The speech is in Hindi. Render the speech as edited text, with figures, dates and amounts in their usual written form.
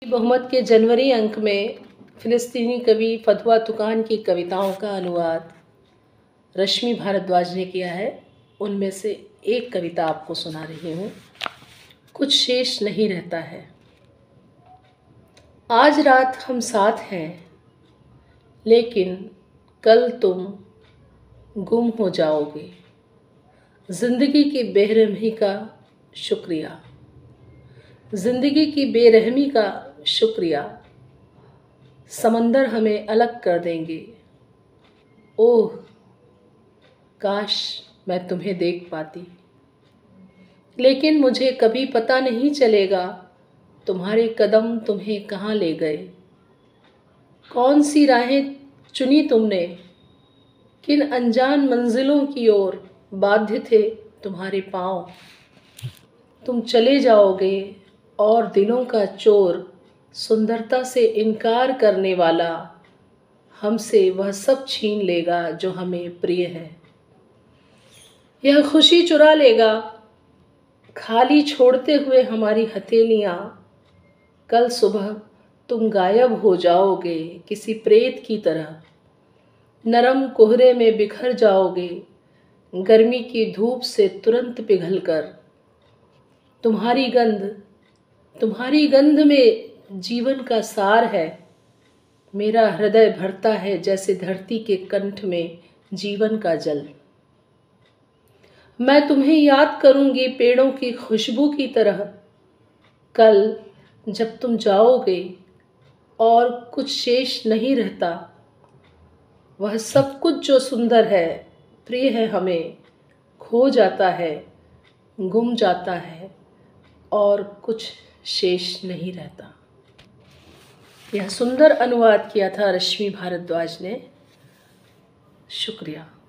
बहुमत के जनवरी अंक में फ़िलिस्तीनी कवि फतवा तुकान की कविताओं का अनुवाद रश्मि भारद्वाज ने किया है। उनमें से एक कविता आपको सुना रही हूँ। कुछ शेष नहीं रहता है। आज रात हम साथ हैं, लेकिन कल तुम गुम हो जाओगे। ज़िंदगी की बेरहमी का शुक्रिया, ज़िंदगी की बेरहमी का शुक्रिया। समंदर हमें अलग कर देंगे। ओह काश मैं तुम्हें देख पाती, लेकिन मुझे कभी पता नहीं चलेगा तुम्हारे कदम तुम्हें कहाँ ले गए। कौन सी राहें चुनी तुमने, किन अनजान मंजिलों की ओर बाध्य थे तुम्हारे पाँव। तुम चले जाओगे और दिलों का चोर, सुंदरता से इनकार करने वाला, हमसे वह सब छीन लेगा जो हमें प्रिय है। यह खुशी चुरा लेगा, खाली छोड़ते हुए हमारी हथेलियाँ। कल सुबह तुम गायब हो जाओगे किसी प्रेत की तरह। नरम कोहरे में बिखर जाओगे, गर्मी की धूप से तुरंत पिघलकर। तुम्हारी गंध में जीवन का सार है। मेरा हृदय भरता है जैसे धरती के कंठ में जीवन का जल। मैं तुम्हें याद करूंगी पेड़ों की खुशबू की तरह। कल जब तुम जाओगे और कुछ शेष नहीं रहता, वह सब कुछ जो सुंदर है, प्रिय है हमें, खो जाता है, गुम जाता है और कुछ शेष नहीं रहता। यह सुंदर अनुवाद किया था रश्मि भारद्वाज ने। शुक्रिया।